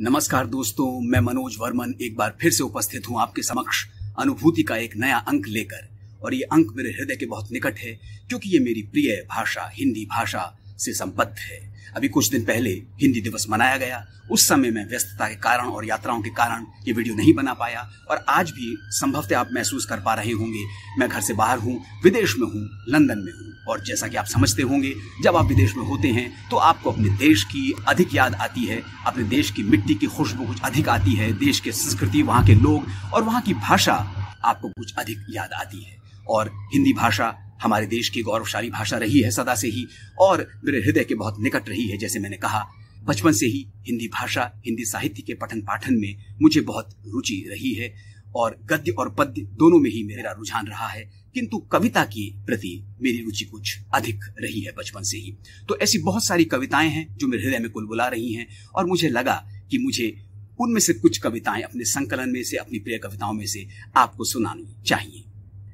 नमस्कार दोस्तों, मैं मनोज वर्मन एक बार फिर से उपस्थित हूं आपके समक्ष अनुभूति का एक नया अंक लेकर। और ये अंक मेरे हृदय के बहुत निकट है क्योंकि ये मेरी प्रिय भाषा हिंदी भाषा से संबद्ध है। अभी कुछ दिन पहले हिंदी दिवस मनाया गया। उस समय मैं व्यस्तता के कारण और यात्राओं के कारण ये वीडियो नहीं बना पाया और आज भी संभवतः आप महसूस कर पा रहे होंगे मैं घर से बाहर हूँ, विदेश में हूँ, लंदन में हूँ। और जैसा कि आप समझते होंगे, जब आप विदेश में होते हैं तो आपको अपने देश की अधिक याद आती है, अपने देश की मिट्टी की खुशबू कुछ अधिक आती है, देश की संस्कृति, वहाँ के लोग और वहाँ की भाषा आपको कुछ अधिक याद आती है। और हिंदी भाषा हमारे देश की गौरवशाली भाषा रही है सदा से ही और मेरे हृदय के बहुत निकट रही है। जैसे मैंने कहा, बचपन से ही हिंदी भाषा, हिंदी साहित्य के पठन पाठन में मुझे बहुत रुचि रही है और गद्य और पद्य दोनों में ही मेरा रुझान रहा है, किंतु कविता की प्रति मेरी रुचि कुछ अधिक रही है बचपन से ही। तो ऐसी बहुत सारी कविताएं हैं जो मेरे हृदय में कुलबुला रही हैं और मुझे लगा कि मुझे उनमें से कुछ कविताएं अपने संकलन में से, अपनी प्रिय कविताओं में से आपको सुनानी चाहिए।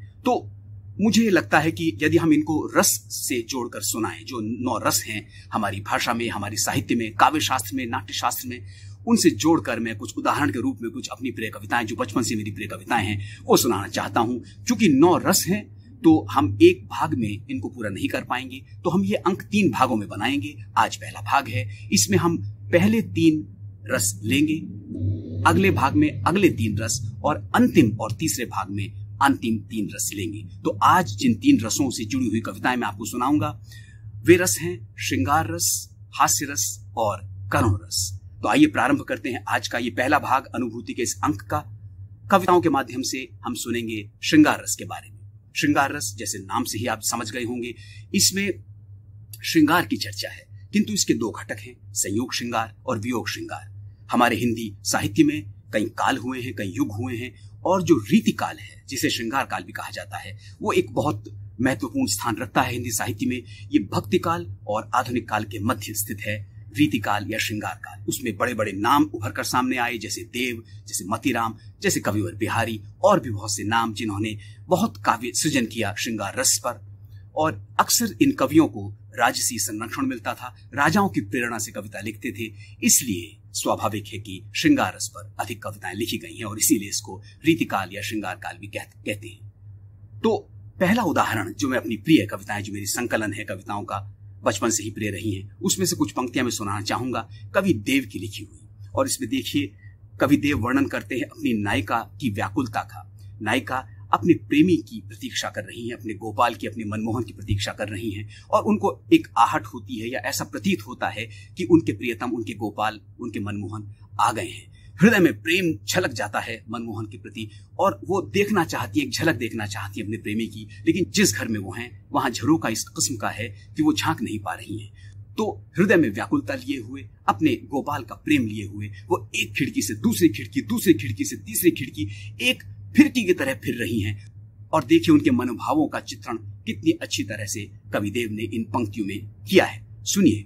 तो मुझे लगता है कि यदि हम इनको रस से जोड़कर सुनाएं, जो 9 रस हैं हमारी भाषा में, हमारी साहित्य में, काव्य शास्त्र में, नाट्य शास्त्र में, उनसे जोड़कर मैं कुछ उदाहरण के रूप में कुछ अपनी प्रिय कविताएं, जो बचपन से मेरी प्रिय कविताएं हैं, वो सुनाना चाहता हूं। क्योंकि 9 रस हैं तो हम एक भाग में इनको पूरा नहीं कर पाएंगे, तो हम ये अंक 3 भागों में बनाएंगे। आज पहला भाग है, इसमें हम पहले 3 रस लेंगे, अगले भाग में अगले 3 रस और अंतिम और तीसरे भाग में अंतिम 3 रस लेंगे। तो आज जिन 3 रसों से जुड़ी हुई कविताएं मैं आपको सुनाऊंगा, वे रस हैं श्रृंगार रस, हास्य रस और करुण रस। तो आइए प्रारंभ करते हैं आज का ये पहला भाग अनुभूति के इस अंक का। कविताओं के माध्यम से हम सुनेंगे श्रृंगार रस के बारे में। श्रृंगार रस, जैसे नाम से ही आप समझ गए होंगे, इसमें श्रृंगार की चर्चा है, किंतु इसके 2 घटक हैं, संयोग श्रृंगार और वियोग श्रृंगार। हमारे हिंदी साहित्य में कई काल हुए हैं, कई युग हुए हैं और जो रीति काल है, जिसे श्रृंगार काल भी कहा जाता है, वो एक बहुत महत्वपूर्ण स्थान रखता है हिंदी साहित्य में। ये भक्ति काल और आधुनिक काल के मध्य स्थित है, रीति काल या श्रृंगार काल। उसमें बड़े बड़े नाम उभर कर सामने आए, जैसे देव, जैसे मतीराम, जैसे कविवर बिहारी और भी बहुत से नाम जिन्होंने बहुत काव्य सृजन किया श्रृंगार रस पर। और अक्सर इन कवियों को राजसी संरक्षण मिलता था, राजाओं की प्रेरणा से कविता लिखते थे, इसलिए स्वाभाविक है कि श्रृंगार रस पर अधिक कविताएं लिखी गई हैं और इसीलिए इसको रीतिकाल या श्रृंगार काल भी कहते हैं। तो पहला उदाहरण जो मैं अपनी प्रिय कविताएं, जो मेरी संकलन है कविताओं का, बचपन से ही प्रिय रही हैं, उसमें से कुछ पंक्तियां मैं सुनाना चाहूंगा, कवि देव की लिखी हुई। और इसमें देखिए, कवि देव वर्णन करते हैं अपनी नायिका की व्याकुलता का। नायिका अपने प्रेमी की प्रतीक्षा कर रही हैं, अपने गोपाल की, अपने मनमोहन की प्रतीक्षा कर रही हैं और उनको एक आहट होती है या ऐसा प्रतीत होता है कि उनके प्रियतम, उनके गोपाल, उनके मनमोहन आ गए हैं। हृदय में प्रेम छलक जाता है मनमोहन के प्रति और वो देखना चाहती है, एक झलक देखना चाहती है अपने प्रेमी की, लेकिन जिस घर में वो हैं वहां झरोका इस किस्म का है कि वो झांक नहीं पा रही हैं। तो हृदय में व्याकुलता लिए हुए, अपने गोपाल का प्रेम लिए हुए, वो एक खिड़की से दूसरी खिड़की, दूसरी खिड़की से तीसरी खिड़की, एक फिरकी की तरह फिर रही हैं। और देखिए उनके मनोभावों का चित्रण कितनी अच्छी तरह से कविदेव ने इन पंक्तियों में किया है। सुनिए,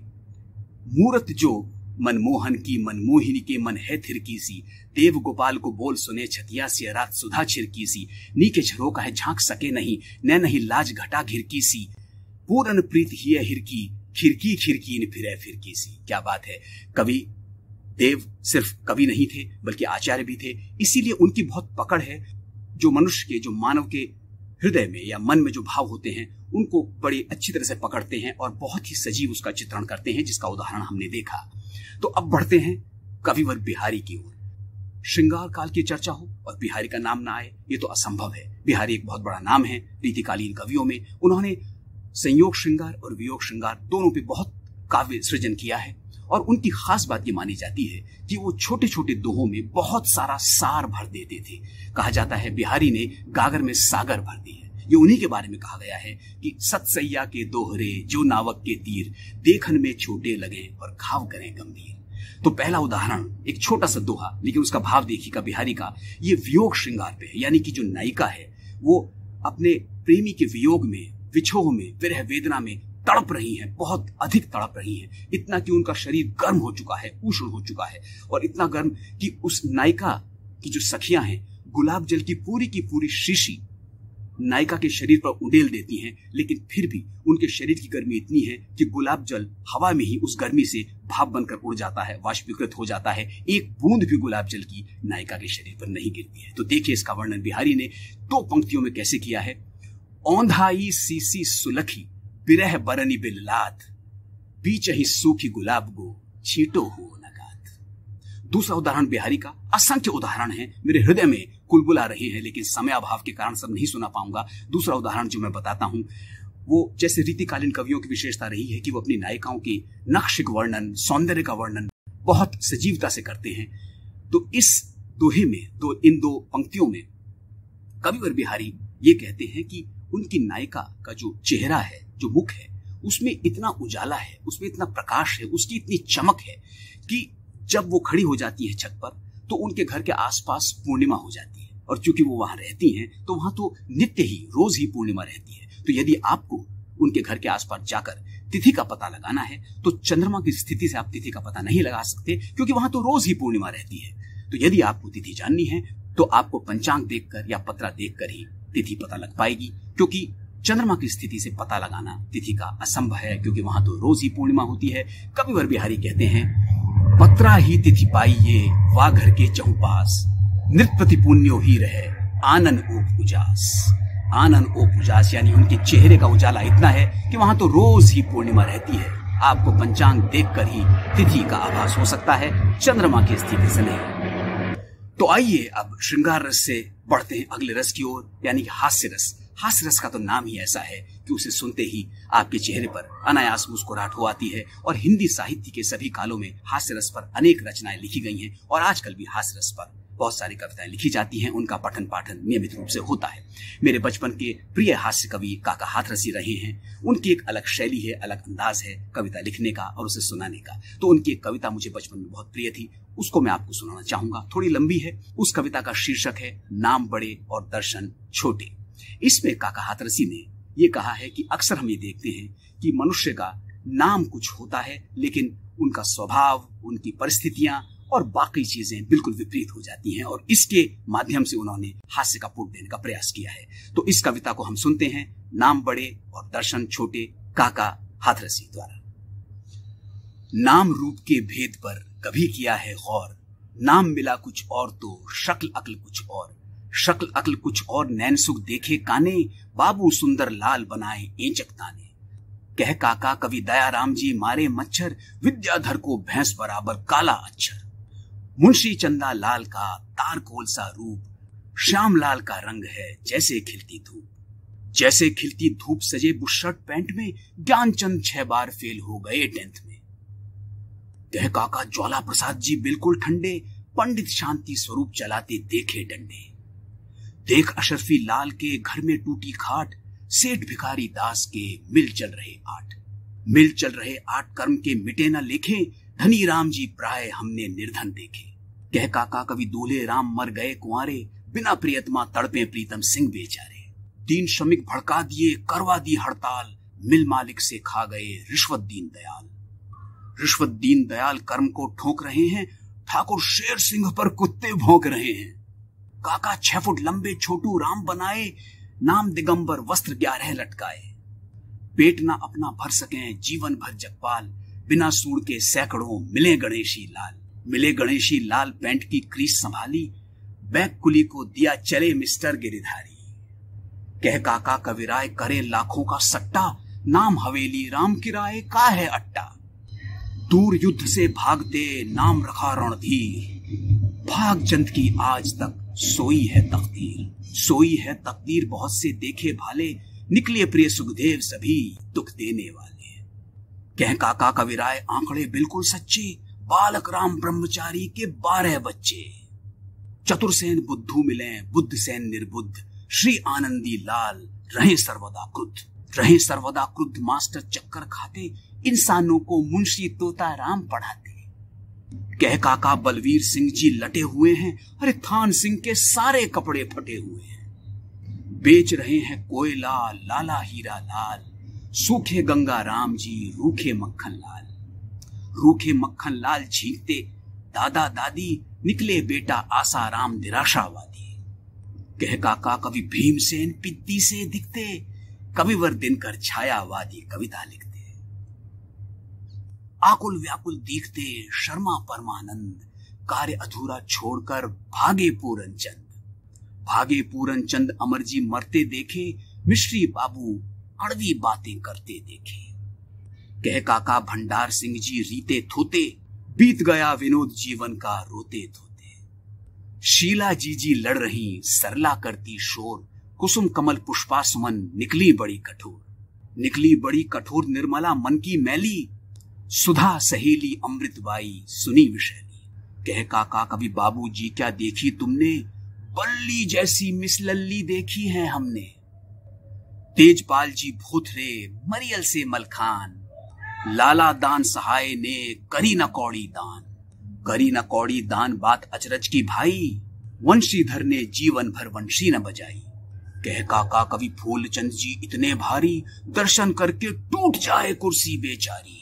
मूरत जो मनमोहन की, मनमोहिनी के मन है थिरकी सी, देव गोपाल को बोल सुने छतिया से, रात सुधा छिरकी सी, नीके झरोका है झांक सके नहीं, न नहीं लाज घटा घिरकी सी, पूरन प्रीत ही हिरकी, खिरकी खिरकी न फिरे फिरकी सी। क्या बात है! कवि देव सिर्फ कवि नहीं थे बल्कि आचार्य भी थे, इसीलिए उनकी बहुत पकड़ है। जो मनुष्य के, जो मानव के हृदय में या मन में जो भाव होते हैं, उनको बड़ी अच्छी तरह से पकड़ते हैं और बहुत ही सजीव उसका चित्रण करते हैं, जिसका उदाहरण हमने देखा। तो अब बढ़ते हैं कविवर बिहारी की ओर। श्रृंगार काल की चर्चा हो और बिहारी का नाम ना आए, ये तो असंभव है। बिहारी एक बहुत बड़ा नाम है रीतिकालीन कवियों में। उन्होंने संयोग श्रृंगार और वियोग श्रृंगार दोनों पे बहुत काव्य सृजन किया है और उनकी खास बात ये मानी जाती है कि वो छोटे छोटे दोहों में बहुत सारा सार भर देते थे। कहा जाता है बिहारी ने गागर में सागर भर दी है। ये उन्हीं के बारे में कहा गया है कि सतसैया के दोहरे जो नावक के तीर, देखन में छोटे लगे और घाव करें गंभीर। तो पहला उदाहरण एक छोटा सा दोहा, लेकिन उसका भाव देखिएगा बिहारी का, ये वियोग श्रृंगार पे है। यानी कि जो नायिका है वो अपने प्रेमी के वियोग में, विछोह में, विरह वेदना में तड़प रही हैं, बहुत अधिक तड़प रही हैं, इतना कि उनका शरीर गर्म हो चुका है, उष्ण हो चुका है और इतना गर्म कि उस नायिका की जो सखियां हैं, गुलाब जल की पूरी शीशी नायिका के शरीर पर उड़ेल देती हैं, लेकिन फिर भी उनके शरीर की गर्मी इतनी है कि गुलाब जल हवा में ही उस गर्मी से भाप बनकर उड़ जाता है, वाष्पीकृत हो जाता है। एक बूंद भी गुलाब जल की नायिका के शरीर पर नहीं गिरती है। तो देखिए इसका वर्णन बिहारी ने 2 पंक्तियों में कैसे किया है। औंधाई सीसी सुलखी बिरह बरनी बिल्लात, बीच ही सूखी गुलाब गो छीटो हो नगात। दूसरा उदाहरण बिहारी का, असंख्य उदाहरण हैं, मेरे हृदय में कुलबुला रहे हैं, लेकिन समय अभाव के कारण सब नहीं सुना पाऊंगा। दूसरा उदाहरण जो मैं बताता हूं, वो जैसे रीतिकालीन कवियों की विशेषता रही है कि वो अपनी नायिकाओं की नक्शिक वर्णन, सौंदर्य का वर्णन बहुत सजीवता से करते हैं। तो इस दोहे में, इन 2 पंक्तियों में कविवर बिहारी ये कहते हैं कि उनकी नायिका का जो चेहरा है, जो मुख है, उसमें इतना उजाला है, उसमें इतना प्रकाश है, उसकी इतनी चमक है कि जब वो खड़ी हो जाती है छत पर तो उनके घर के आसपास पूर्णिमा हो जाती है। और चूंकि वो वहां रहती हैं तो वहां तो नित्य ही, रोज ही पूर्णिमा रहती है। तो यदि आपको उनके घर के आसपास जाकर तिथि का पता लगाना है तो चंद्रमा की स्थिति से आप तिथि का पता नहीं लगा सकते, क्योंकि वहां तो रोज ही पूर्णिमा रहती है। तो यदि आपको तिथि जाननी है तो आपको पंचांग देखकर या पत्रा देखकर ही तिथि पता लग पाएगी, क्योंकि चंद्रमा की स्थिति से पता लगाना तिथि का असंभव है, क्योंकि वहां तो रोज ही पूर्णिमा होती है। कविवर बिहारी कहते हैं, पत्रा ही तिथि पाइये वा घर के चहुपास, नृत प्रति पुण्यो ही रहे आनन ओप उजास। आनन ओप उजास यानी उनके चेहरे का उजाला इतना है कि वहां तो रोज ही पूर्णिमा रहती है। आपको पंचांग देखकर ही तिथि का आभास हो सकता है, चंद्रमा की स्थिति से नहीं। तो आइए अब श्रृंगार रस से बढ़ते हैं अगले रस की ओर, यानी हास्य रस। हास्य रस का तो नाम ही ऐसा है कि उसे सुनते ही आपके चेहरे पर अनायास मुस्कुराहट हो आती है। और हिंदी साहित्य के सभी कालों में हास्य रस पर अनेक रचनाएं लिखी गई हैं और आजकल भी हास्य रस पर बहुत सारी कविताएं लिखी जाती हैं। उनका पठन पाठन नियमित रूप से होता है। मेरे बचपन के प्रिय हास्य कवि काका हाथरसी रहे हैं। उनकी एक अलग शैली है, अलग अंदाज है कविता लिखने का और उसे सुनाने का। तो उनकी एक कविता मुझे बचपन में बहुत प्रिय थी, उसको मैं आपको सुनाना चाहूंगा। थोड़ी लंबी है। उस कविता का शीर्षक है नाम बड़े और दर्शन छोटे। इसमें काका हाथरसी ने यह कहा है कि अक्सर हम ये देखते हैं कि मनुष्य का नाम कुछ होता है, लेकिन उनका स्वभाव, उनकी परिस्थितियां और बाकी चीजें बिल्कुल विपरीत हो जाती हैं। और इसके माध्यम से उन्होंने हास्य का पुट देने का प्रयास किया है। तो इस कविता को हम सुनते हैं, नाम बड़े और दर्शन छोटे, काका हाथरसी द्वारा। नाम रूप के भेद पर कभी किया है गौर, नाम मिला कुछ और तो शक्ल अक्ल कुछ और, शक्ल अक्ल कुछ और नैन सुख देखे काने, बाबू सुंदर लाल बनाए एंचक ताने। कह काका कवि दयाराम जी मारे मच्छर, विद्याधर को भैंस बराबर काला अक्षर। मुंशी चंदा लाल का तार कोल सा रूप, श्याम लाल का रंग है जैसे खिलती धूप। जैसे खिलती धूप सजे बुशर्ट पैंट में, ज्ञानचंद 6 बार फेल हो गए 10th में। कह काका ज्वाला प्रसाद जी बिल्कुल ठंडे, पंडित शांति स्वरूप चलाते देखे डंडे। देख अशरफी लाल के घर में टूटी खाट, सेठ भिखारी दास के मिल चल रहे 8। मिल चल रहे 8 कर्म के मिटे न लेखे, धनी राम जी प्राय हमने निर्धन देखे। कह काका कवि दूल्हे राम मर गए कुंवारे, बिना प्रियतमा तड़पे प्रीतम सिंह बेचारे। 3 श्रमिक भड़का दिए करवा दी हड़ताल, मिल मालिक से खा गए रिश्वत दीन दयाल। रिश्वत दीन दयाल कर्म को ठोक रहे हैं, ठाकुर शेर सिंह पर कुत्ते भौंक रहे हैं। काका 6 फुट लंबे छोटू राम बनाए, नाम दिगंबर वस्त्र 11 लटकाए। पेट ना अपना भर सके जीवन भर जगपाल, बिना सूड़ के सैकड़ों मिले गणेशी लाल। मिले गणेशी लाल पैंट की क्रीज संभाली, बैक कुली को दिया चले मिस्टर गिरिधारी। कह काका कविराय करे लाखों का सट्टा, नाम हवेली राम किराए का है अट्टा। दूर युद्ध से भागते नाम रखा रणधीर, भाग चंद की आज तक सोई है तकदीर। सोई है तकदीर बहुत से देखे भाले, निकले प्रिय सुखदेव सभी दुख देने वाले। कह काका कविराय आंकड़े बिल्कुल सच्चे, बालक राम ब्रह्मचारी के 12 बच्चे। चतुरसेन बुद्धू मिले बुद्ध सेन निर्बुद्ध, श्री आनंदी लाल रहे सर्वदा क्रुद्ध। रहे सर्वदा क्रुद्ध मास्टर चक्कर खाते, इंसानों को मुंशी तोता राम पढ़ाते। कह काका बलवीर सिंह जी लटे हुए हैं, अरे थान सिंह के सारे कपड़े फटे हुए हैं। बेच रहे हैं कोयला लाला हीरा लाल, सूखे गंगा राम जी रूखे मक्खन लाल। रूखे मक्खन लाल छींकते दादा दादी, निकले बेटा आसाराम निराशावादी। कह काका कवि भीमसेन पित्ती से दिखते, कविवर दिनकर छायावादी कविता लिखते। आकुल व्याकुल दिखते शर्मा परमानंद, कार्य अधूरा छोड़कर भागे पूरन चंद। भागे पूरन चंद अमरजी मरते देखे, मिश्री बाबू अड़वी बातें करते देखे। कह काका भंडार सिंह जी रीते थोते, बीत गया विनोद जीवन का रोते थोते। शीला जी लड़ रही सरला करती शोर, कुसुम कमल पुष्पा सुमन निकली बड़ी कठोर। निकली बड़ी कठोर निर्मला मन की मैली, सुधा सहेली अमृतबाई सुनी विशैली। कह काका कभी बाबूजी क्या देखी तुमने, बल्ली जैसी मिस लल्ली देखी है हमने। तेजपाल जी भोथरे मरियल से मलखान, लाला दान सहाय ने करी न कौड़ी दान। करी न कौड़ी दान बात अचरज की भाई, वंशीधर ने जीवन भर वंशी न बजाई। कह काका कवि फूलचंद जी इतने भारी, दर्शन करके टूट जाए कुर्सी बेचारी।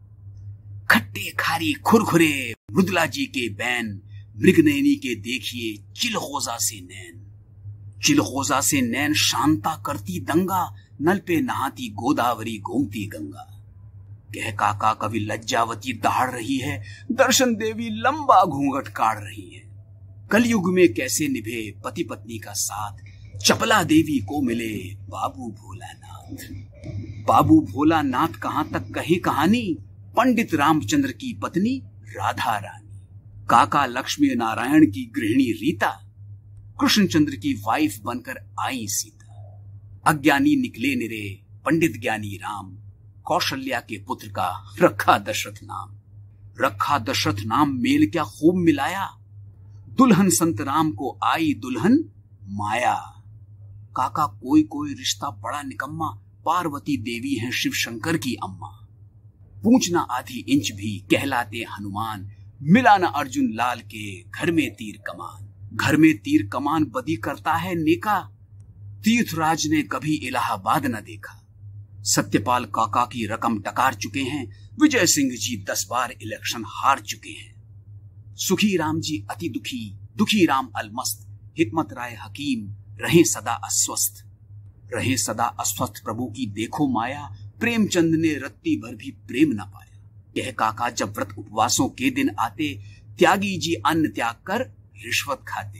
खट्टे खारी खुरखुरे मृदुला जी के बैन, मृगनयनी के देखिए चिलखोजा से नैन। चिलखोजा से नैन शांता करती दंगा, नल पे नहाती गोदावरी घूमती गंगा। कह काका कवि लज्जावती दहाड़ रही है, दर्शन देवी लंबा घूंघट काढ़ रही है। कलयुग में कैसे निभे पति पत्नी का साथ, चपला देवी को मिले बाबू भोलानाथ। बाबू भोलानाथ कहां तक कहे कहानी, पंडित रामचंद्र की पत्नी राधा रानी। काका लक्ष्मी नारायण की गृहिणी रीता, कृष्णचंद्र की वाइफ बनकर आई सीता। अज्ञानी निकले निरे पंडित ज्ञानी राम, कौशल्या के पुत्र का रखा दशरथ नाम। रखा दशरथ नाम मेल क्या खूब मिलाया, दुल्हन संत राम को आई दुल्हन माया। काका कोई कोई रिश्ता बड़ा निकम्मा, पार्वती देवी हैं शिव शंकर की अम्मा। पूछना आधी इंच भी कहलाते हनुमान, मिला न अर्जुन लाल के घर में तीर कमान। घर में तीर कमान बदी करता है नेका, तीर्थराज ने कभी इलाहाबाद न देखा। सत्यपाल काका की रकम डकार चुके हैं, विजय सिंह जी 10 बार इलेक्शन हार चुके हैं। सुखी राम जी अति दुखी, दुखी राम अलमस्त, हिकमत राय हकीम रहे सदा अस्वस्थ। रहे सदा अस्वस्थ प्रभु की देखो माया, प्रेमचंद ने रत्ती भर भी प्रेम न पाया। कह काका जब व्रत उपवासों के दिन आते, त्यागी जी अन्न त्याग कर रिश्वत खाते।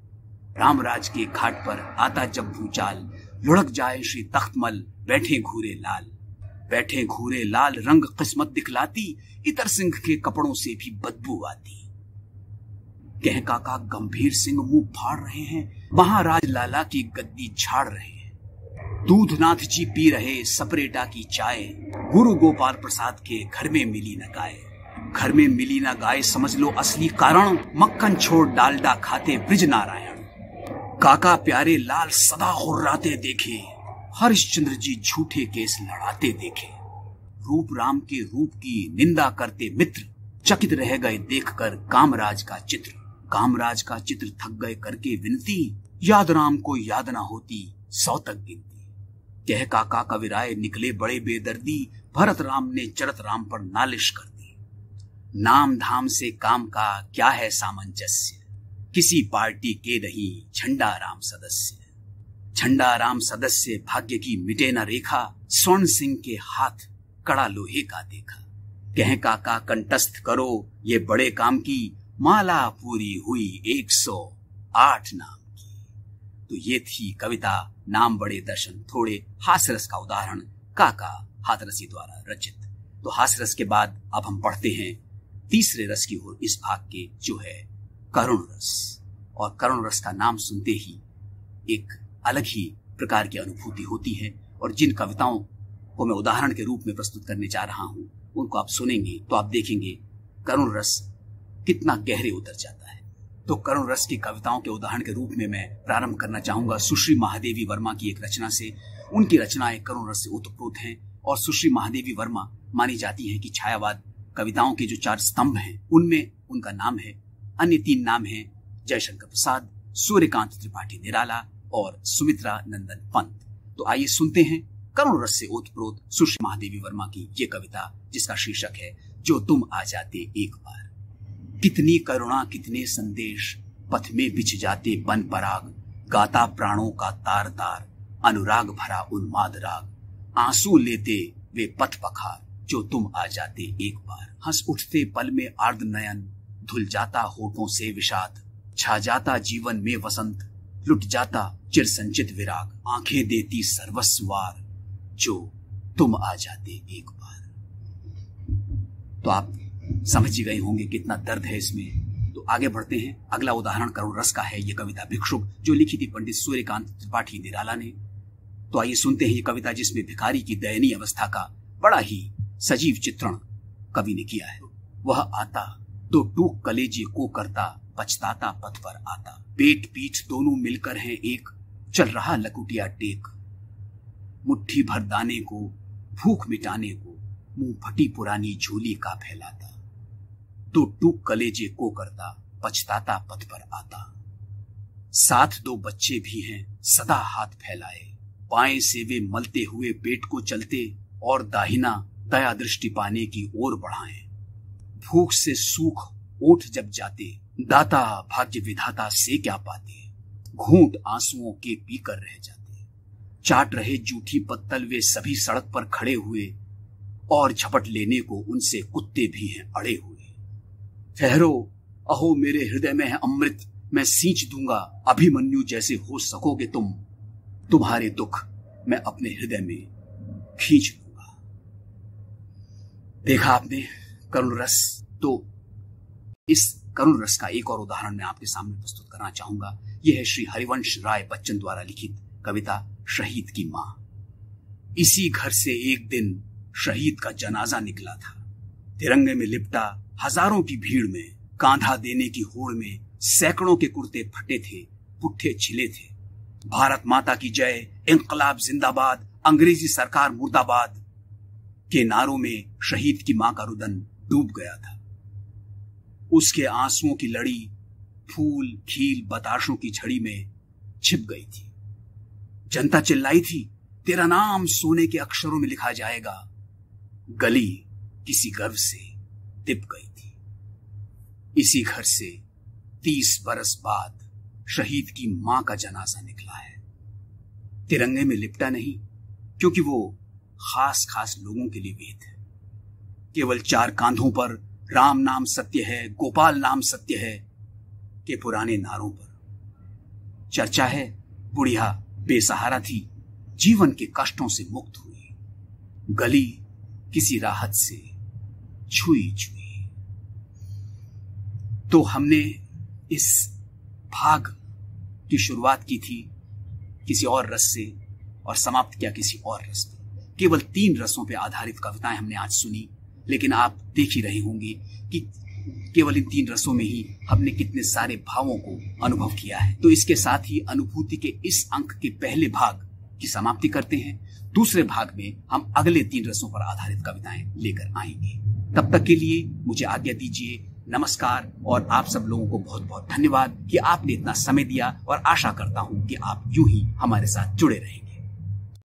रामराज के घाट पर आता जब भूचाल, लुढ़क जाए श्री तख्तमल बैठे घूरे लाल। बैठे घूरे लाल रंग किस्मत दिखलाती, इतर सिंह के कपड़ों से भी बदबू आती। कह काका गंभीर सिंह मुंह फाड़ रहे हैं, महाराज लाला की गद्दी झाड़ रहे हैं। दूधनाथ जी पी रहे सपरेटा की चाय, गुरु गोपाल प्रसाद के घर में मिली न गाय। घर में मिली न गाय समझ लो असली कारण, मक्खन छोड़ डालडा खाते ब्रिज नारायण। काका प्यारे लाल सदा हुर्राते देखे, हरिश्चंद्र जी झूठे केस लड़ाते देखे। रूप राम के रूप की निंदा करते मित्र, चकित रह गए देखकर कामराज का चित्र। कामराज का चित्र थक गए करके विनती, याद राम को याद ना होती 100 तक गिनती। कह काका कविराय निकले बड़े बेदर्दी, भरत राम ने चरत राम पर नालिश कर दी। नाम धाम से काम का क्या है सामंजस्य, किसी पार्टी के नहीं झंडा राम सदस्य। झंडा राम सदस्य भाग्य की मिटे न रेखा, स्वर्ण सिंह के हाथ कड़ा लोहे का देखा। कह काका कंटस्थ करो ये बड़े काम की, माला पूरी हुई 108 नाम की। तो ये थी कविता नाम बड़े दर्शन थोड़े, हास्यरस का उदाहरण काका हाथरसी द्वारा रचित। तो हास्यरस के बाद अब हम पढ़ते हैं तीसरे रस की ओर इस भाग के, जो है करुण रस। और करुण रस का नाम सुनते ही एक अलग ही प्रकार की अनुभूति होती है, और जिन कविताओं को मैं उदाहरण के रूप में प्रस्तुत करने जा रहा हूं उनको आप सुनेंगे तो आप देखेंगे करुण रस कितना गहरे उतर जाता है। तो करुण रस की कविताओं के उदाहरण के रूप में मैं प्रारंभ करना चाहूंगा सुश्री महादेवी वर्मा की एक रचना से। उनकी रचनाएं करुण रस से ओतप्रोत हैं, और सुश्री महादेवी वर्मा मानी जाती हैं कि छायावाद कविताओं के जो 4 स्तंभ हैं उनमें उनका नाम है। अन्य 3 नाम हैं जयशंकर प्रसाद, सूर्यकांत त्रिपाठी निराला और सुमित्रा नंदन पंत। तो आइए सुनते हैं करुण रस से ओतप्रोत सुश्री महादेवी वर्मा की ये कविता, जिसका शीर्षक है जो तुम आ जाते एक बार। कितनी करुणा कितने संदेश, पथ में बिछ जाते बन पराग, गाता प्राणों का तार तार, अनुराग भरा उन्माद राग, आंसू लेते वे पथ पखार, जो तुम आ जाते एक बार। हंस उठते पल में आर्द नयन, धुल जाता होठों से विषाद, छा जाता जीवन में वसंत, लुट जाता चिर संचित विराग, आंखें देती सर्वस्वार, जो तुम आ जाते एक बार। तो आप समझ ही गए होंगे कितना दर्द है इसमें। तो आगे बढ़ते हैं। अगला उदाहरण करुण रस का है। ये कविता भिक्षुक, जो लिखी थी पंडित सूर्यकांत त्रिपाठी निराला ने। तो आइए सुनते हैं ये कविता, जिसमें भिखारी की दयनीय अवस्था का बड़ा ही सजीव चित्रण कवि ने किया है। वह आता तो टूक कलेजे को करता, पछताता पथ पर आता, पेट पीठ दोनों मिलकर हैं एक, चल रहा लकुटिया टेक, मुट्ठी भर दाने को भूख मिटाने को, मुंह फटी पुरानी झोली का फैलाता, तो टूक कलेजे को करता, पछताता पथ पर आता। साथ दो बच्चे भी हैं सदा हाथ फैलाए, बाएं से वे मलते हुए पेट को चलते, और दाहिना दया दृष्टि पाने की ओर बढ़ाएं। भूख से सूख ओठ जब जाते, दाता भाग्य विधाता से क्या पाते, घूंट आंसुओं के पीकर रह जाते। चाट रहे जूठी पत्तल वे सभी सड़क पर खड़े हुए, और झपट लेने को उनसे कुत्ते भी हैं अड़े हुए। ठहरो, अहो मेरे हृदय में है अमृत, मैं सींच दूंगा, अभिमन्यु जैसे हो सकोगे तुम, तुम्हारे दुख मैं अपने हृदय में खींच लूंगा। देखा आपने करुण रस। तो इस करुण रस का एक और उदाहरण मैं आपके सामने प्रस्तुत करना चाहूंगा। यह है श्री हरिवंश राय बच्चन द्वारा लिखित कविता शहीद की मां। इसी घर से एक दिन शहीद का जनाजा निकला था। तिरंगे में लिपटा हजारों की भीड़ में, कांधा देने की होड़ में, सैकड़ों के कुर्ते फटे थे, पुट्ठे छिले थे। भारत माता की जय, इंकलाब जिंदाबाद, अंग्रेजी सरकार मुर्दाबाद के नारों में शहीद की मां का रुदन डूब गया था। उसके आंसुओं की लड़ी फूल खील बताशों की झड़ी में छिप गई थी। जनता चिल्लाई थी, तेरा नाम सोने के अक्षरों में लिखा जाएगा। गली किसी गर्व से तिप गई थी। इसी घर से 30 बरस बाद शहीद की मां का जनाजा निकला है। तिरंगे में लिपटा नहीं, क्योंकि वो खास खास लोगों के लिए वेद है। केवल 4 कांधों पर राम नाम सत्य है, गोपाल नाम सत्य है के पुराने नारों पर चर्चा है। बुढ़िया बेसहारा थी, जीवन के कष्टों से मुक्त हुई, गली किसी राहत से छुई छुई। तो हमने इस भाग की शुरुआत की थी किसी और रस से और समाप्त किया किसी और रस पे। केवल 3 रसों पे आधारित कविताएं हमने आज सुनी, लेकिन आप देख ही रहे होंगे कि केवल इन 3 रसों में ही हमने कितने सारे भावों को अनुभव किया है। तो इसके साथ ही अनुभूति के इस अंक के पहले भाग की समाप्ति करते हैं। दूसरे भाग में हम अगले 3 रसों पर आधारित कविताएं लेकर आएंगे। तब तक के लिए मुझे आज्ञा दीजिए। नमस्कार। और आप सब लोगों को बहुत बहुत धन्यवाद कि आपने इतना समय दिया, और आशा करता हूं कि आप यूं ही हमारे साथ जुड़े रहेंगे।